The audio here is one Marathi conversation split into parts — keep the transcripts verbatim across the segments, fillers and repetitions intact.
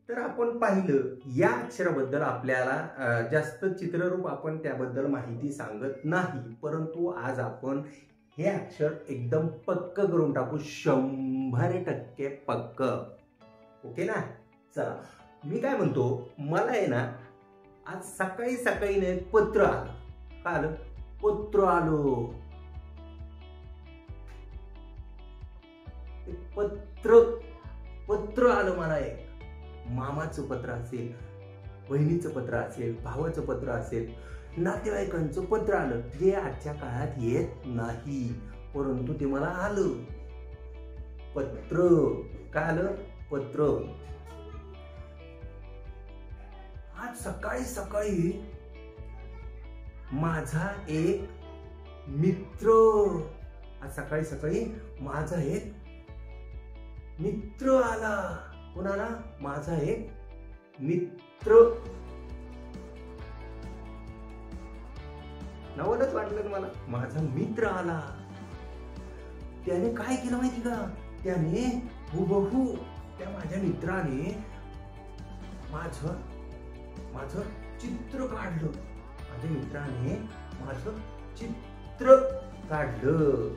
तर आपण पाहिलं या अक्षराबद्दल आपल्याला जास्त चित्ररूप आपण त्याबद्दल माहिती सांगत नाही, परंतु आज आपण हे अक्षर एकदम पक्क करून टाकू, शंभर टक्के पक्क. ओके ना? चला, मी काय म्हणतो, मला आहे ना आज सकाळी सकाळी ना एक पत्र आलं. काय आलं? पत्र आलं. पत्र पत्र आलं मला. एक मामाचं पत्र असेल, बहिणीचं पत्र असेल, भावाचं पत्र असेल, नातेवाईकांचं पत्र आलं, जे आजच्या काळात येत नाही, परंतु ते मला आलं. पत्र. काय आलं? पत्र. आज सकाळी सकाळी माझा एक मित्र आज सकाळी सकाळी माझा एक मित्र आला. कोणाला? माझा एक मित्र. नवलच वाटलं मला. माझा मित्र आला. त्याने काय केलं माहिती का? त्याने हुबहू त्या माझ्या मित्राने माझं माझं चित्र काढलं. माझ्या मित्राने माझं चित्र काढलं.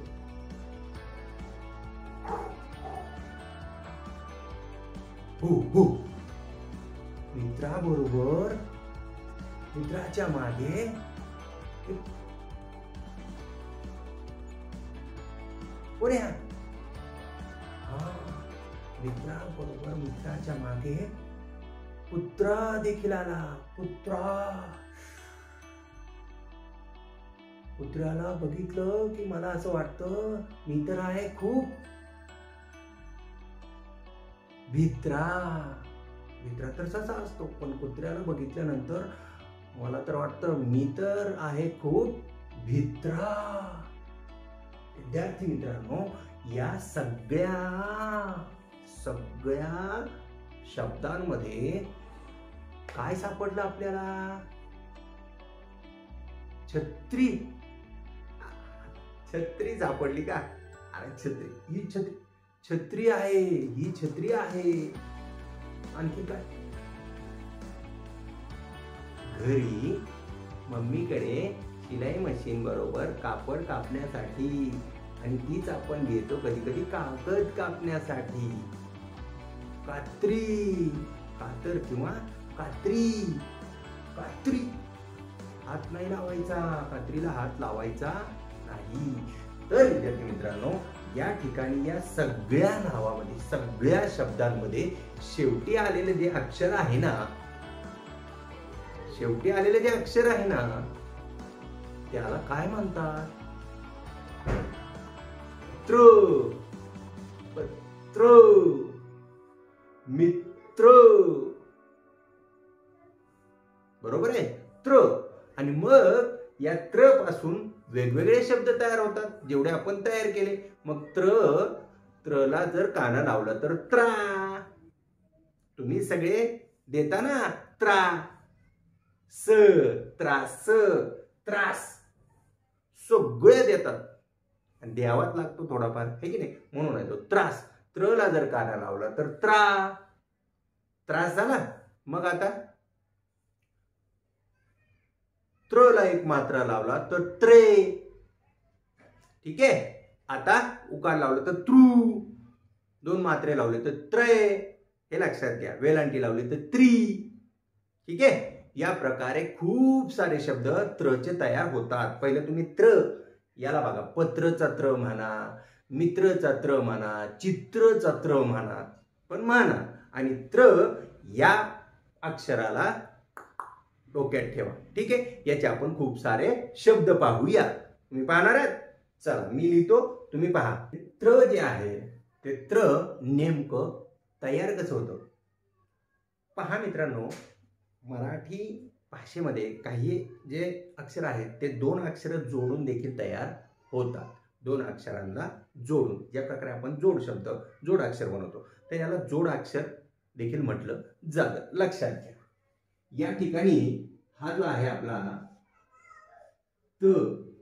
हो हो मित्राबरोबर मित्राच्या मागे कोण आहे? हा, मित्राबरोबर मित्राच्या मागे कुत्रा देखील आला. कुत्रा. कुत्र्याला बघितलं की मला असं वाटतं मी तर आहे खूप भित्रा. भित्रा तर तसा असतो, पण कुत्र्याला बघितल्यानंतर मला तर वाटतं मी तर आहे खूप भित्रा. विद्यार्थी मित्रांनो, या सगळ्या सगळ्या शब्दांमध्ये काय सापडलं आपल्याला? छत्री. छत्री सापडली का? अरे छत्री, ही छत्री छत्री आहे. ही छत्री आहे. आणखी काय? घरी मम्मीकडे शिलाई मशीन बरोबर कापड कापण्यासाठी, आणि तीच आपण घेतो कधी कधी कागद कापण्यासाठी. कात्री. कातर किंवा कात्री. कात्री. हात नाही लावायचा. कात्रीला हात लावायचा नाही. तर विद्यार्थी मित्रांनो, या ठिकाणी या सगळ्या नावामध्ये, सगळ्या शब्दांमध्ये शेवटी आलेले जे अक्षर आहे ना, शेवटी आलेले जे अक्षर आहे ना, त्याला काय म्हणतात? पत्र. पत्र. मित्र. बरोबर आहे? त्र. आणि मग या त्र पासून वेगवेगळे शब्द तयार होतात, जेवढे आपण तयार केले. मग त्र त्रला जर काना लावलं तर त्रा. तुम्ही सगळे देता ना त्रा. स. त्रास. त्रास. सगळे देतात, आणि द्यावाच लागतो थोडाफार, हे की नाही? म्हणून आहे तो त्रास. त्रला जर काना लावला तर त्रा. त्रास झाला. मग आता त्रला एक मात्रा लावला तर त्रे. ठीक आहे? आता उकार लावलं तर त्रू. दोन मात्रे लावले तर त्रे. हे लक्षात घ्या. वेलांटी लावली तर त्री. ठीक आहे? या प्रकारे खूप सारे शब्द त्रचे तयार होतात. पहिले तुम्ही त्र याला बघा. पत्रचा त्र म्हणा, मित्रचा त्र म्हणा, चित्रचा त्र म्हणा, पण म्हणा. आणि त्र या अक्षराला डोक्यात ठेवा. ठीक आहे? याचे आपण खूप सारे शब्द पाहूया. तुम्ही पाहणार आहात? चला, मी लिहितो, तुम्ही पहा. त्र जे आहे ते त्र नेमकं तयार कसं होतं? पहा मित्रांनो, मराठी भाषेमध्ये काही जे अक्षर आहेत ते दोन अक्षर जोडून देखील तयार होतात. दोन अक्षरांना जोडून, ज्या प्रकारे आपण जोड शब्द, जोड अक्षर बनवतो, तर याला जोड अक्षर देखील म्हटलं जातं. लक्षात घ्या. या ठिकाणी हा जो आहे आपला त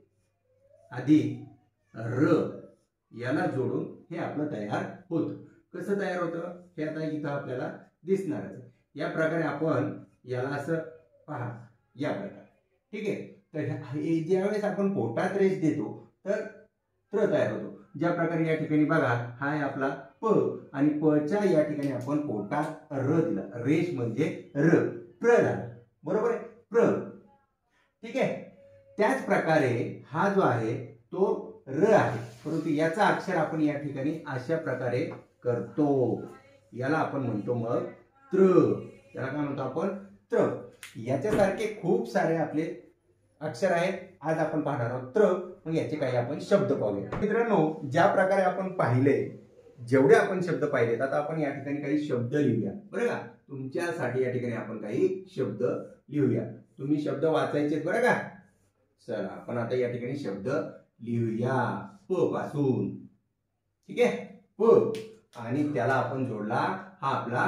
अधिक र याला जोडून हे आपलं तयार होतं. कसं तयार होतं हे आता इथं आपल्याला दिसणार आहे. या प्रकारे आपण याला असं पहा या प्रकारे, ठीक आहे. तर ज्यावेळेस आपण पोटात रेष देतो तर त्र तयार होतो. ज्या प्रकारे या ठिकाणी बघा हा आहे आपला प आणि प च्या या ठिकाणी आपण पोटात र दिला, रेष म्हणजे र, प्र झाला, बरोबर आहे, प्र, ठीक आहे. त्याच प्रकारे हा जो आहे तो र आहे, परंतु याचा अक्षर आपण या ठिकाणी अशा प्रकारे करतो, याला आपण म्हणतो मग त्र, याला काय म्हणतो आपण त्र. याच्यासारखे खूप सारे आपले अक्षर आहेत, आज आपण पाहणार आहोत त्र. मग याचे काही आपण शब्द पाहूया. मित्रांनो, ज्या प्रकारे आपण पाहिले, जेवढे आपण शब्द पाहिलेत, आता आपण या ठिकाणी काही शब्द लिहूया, बरं का. तुमच्यासाठी या ठिकाणी आपण काही शब्द लिहूया. तुम्ही शब्द वाचायचे बरं का. चला आपण आता या ठिकाणी शब्द लिहूया प पासून, ठीक आहे. प आणि त्याला आपण जोडला हा आपला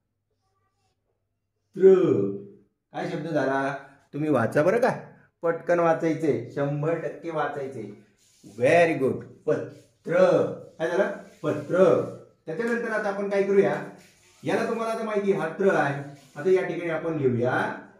त्र. काय शब्द झाला तुम्ही वाचा बरं का, पटकन वाचायचे, शंभर टक्के वाचायचे. Very good. पत्र, काय झालं पत्र. त्याच्यानंतर आता आपण काय करूया, याला तुम्हाला आता माहिती हा त्र आहे. आता या ठिकाणी आपण लिहूया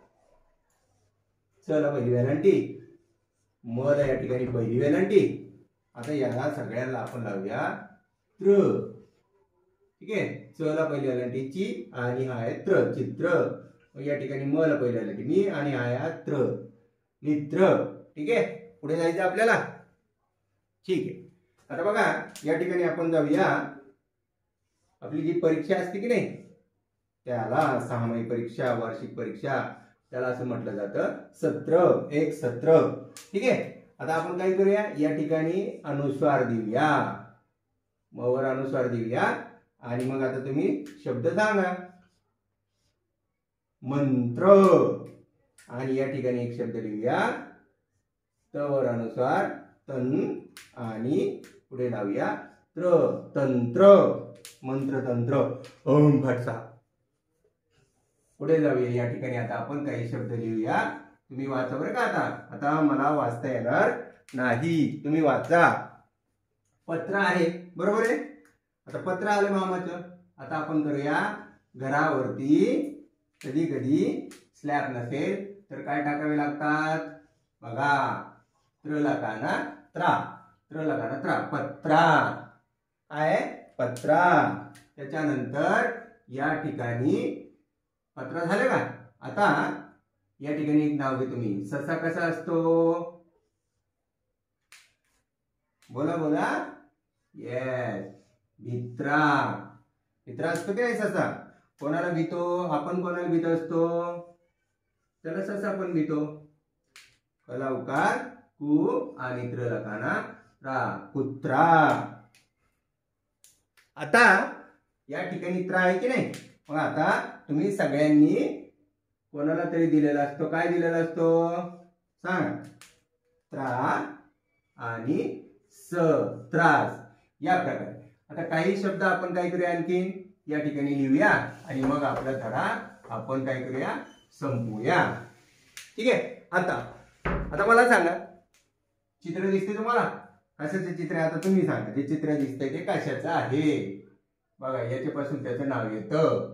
चला पहिली वेलांटी, मला या ठिकाणी पहिली वेलांटी. आता याला सगळ्यांना आपण लावूया त्र, ठीक आहे. चला पहिली वेलांटीची आणि हा आहे त्र, चित्र. या ठिकाणी मला पहिली वेलांटी मी आणि हा आहे त्र, मित्र, ठीक आहे. पुढे जायचं आपल्याला, ठीक आहे. आता बघा या ठिकाणी आपण जाऊया, आपली जी परीक्षा असते की नाही त्याला सहामाही परीक्षा, वार्षिक परीक्षा, त्याला असं म्हटलं जातं सत्र, एक सत्र, ठीक आहे. आता आपण काय करूया, या ठिकाणी अनुस्वार देऊया, मवर अनुस्वार देऊया आणि मग आता तुम्ही शब्द सांगा. मंत्र, आणि या ठिकाणी एक शब्द लिहूया तवर अनुस्वार तन आणि पुढे लावूया त्र, तंत्र, मंत्र तंत्र, ओम फटसा. पुढे जाऊया, या ठिकाणी आता आपण काही शब्द लिहूया. तुम्ही वाचा बरं का. आता आता मला वाचता येणार नाही, तुम्ही वाचा. पत्र आहे, बरोबर आहे. आता पत्र आलं मामाचं. आता आपण करूया, घरावरती कधी कधी स्लॅब नसेल तर काय टाकावे लागतात बघा, त्र लकाना त्रा, त्र लकाना त्रा, पत्रा, काय पत्रा. त्याच्यानंतर या ठिकाणी पत्रा झालं का. आता या ठिकाणी एक नाव घे तुम्ही, ससा कसा असतो, बोला बोला, येस, भित्रा. भित्रा असतो काय ससा. कोणाला भीतो आपण, कोणाला भीत असतो त्याला ससा पण भीतो. कला उकार कु आणि त्र लकाना रा, कुत्रा. आता या ठिकाणी त्र आहे की नाही. मग आता तुम्ही सगळ्यांनी कोणाला तरी दिलेला असतो, काय दिलेला असतो सांग, त्रा आणि स, त्रास, या प्रकारे. आता काही शब्द आपण काय करूया आणखीन या ठिकाणी लिहूया आणि मग आपला धडा आपण काय करूया संपवूया, ठीक आहे. आता आता मला सांगा, चित्र दिसते तुम्हाला, कशाचे चित्र आहे आता तुम्ही सांगा. जे चित्र दिसतंय ते कशाचं आहे बघा, याच्यापासून त्याचं नाव येतं,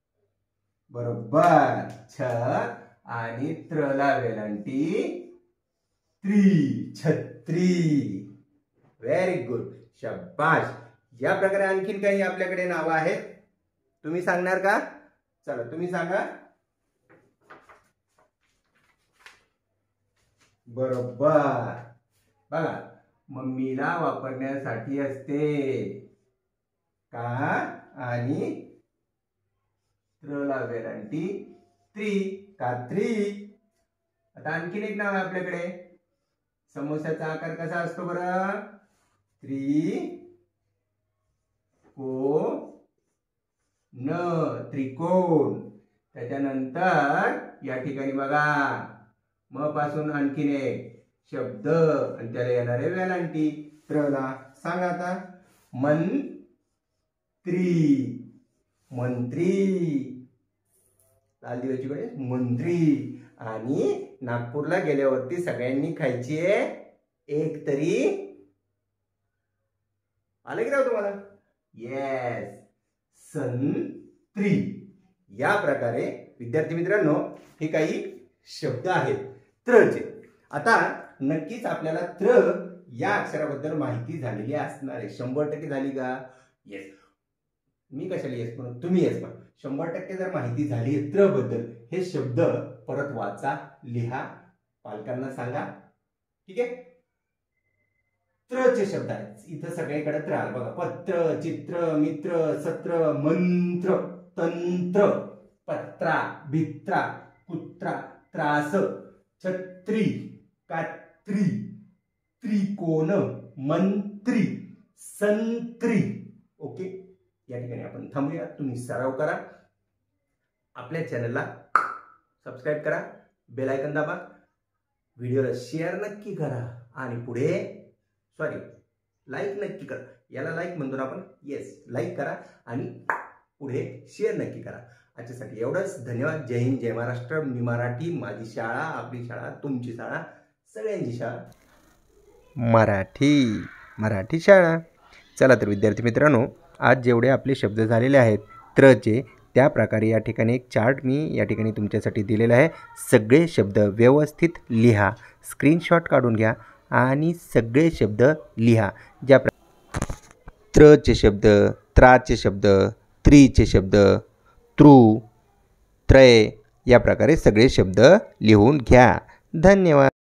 बरोबर. छ आणि त्र ला वेलांटी त्री, छत्री. व्हेरी गुड, शाबाश. या प्रकारे आणखीन काही आपल्याकडे नावं आहेत, तुम्ही सांगणार का. चला तुम्ही सांगा. बरोबर, बघा मम्मीला वापरण्यासाठी असते, का आणि त्र ला वेलांटी त्री, कात्री. आता आणखीन एक नाव आहे आपल्याकडे, समोस्याचा आकार कसा असतो बरं, त्री को न, त्रिकोण. त्याच्यानंतर या ठिकाणी बघा म पासून आणखीन एक शब्द आणि त्याला येणारे वेलांटी त्रला. सांगा आता, मंत्री, मंत्री, लाल दिव्याची कडे मंत्री. आणि नागपूरला गेल्यावरती सगळ्यांनी खायची एक तरी, आलं की राव तुम्हाला, येस, संत्री. या प्रकारे विद्यार्थी मित्रांनो हे काही शब्द आहेत त्रचे. आता नक्कीच आपल्याला त्र या अक्षराबद्दल माहिती झालेली असणार आहे. शंभर टक्के झाली का? येस. मी कशाला येस म्हणून तुम्ही येस म्हणा. शंभर टक्के जर माहिती झाली आहे त्र बद्दल, हे शब्द परत वाचा, लिहा, पालकांना सांगा. ठीक आहे. त्रचे शब्द आहेत इथं सगळीकडे त्र आलं बघा. पत्र, चित्र, मित्र, सत्र, मंत्र, तंत्र, पत्रा, भित्रा, कुत्रा, त्रास, छत्री, कात्री, त्रिकोण, मंत्री, संत्री. ओके. या ठिकाणी आपण थांबूया. तुम्ही सराव करा. आपल्या चॅनलला सबस्क्राईब करा, बेल आयकॉन दाबा, व्हिडिओला शेअर नक्की करा आणि पुढे सॉरी लाईक नक्की करा. याला लाईक म्हणतो आपण. येस, लाईक करा आणि पुढे शेअर नक्की करा. आजच्यासाठी एवढंच. धन्यवाद. जय हिंद, जय महाराष्ट्र. मी मराठी. माझी शाळा, आपली शाळा, तुमची शाळा, सगळ्यांची शाळा मराठी. मराठी शाळा. चला तर विद्यार्थी मित्रांनो, आज जेवढे आपले शब्द झालेले आहेत त्रचे, त्या प्रकारे या ठिकाणी एक चार्ट मी या ठिकाणी तुमच्यासाठी दिलेला आहे. सगळे शब्द व्यवस्थित लिहा, स्क्रीनशॉट काढून घ्या आणि सगळे शब्द लिहा. ज्या प्र त्रचे शब्द, त्राचे शब्द, त्रीचे शब्द, तृ, त्रय या प्रकारे सगळे शब्द लिहून घ्या. धन्यवाद.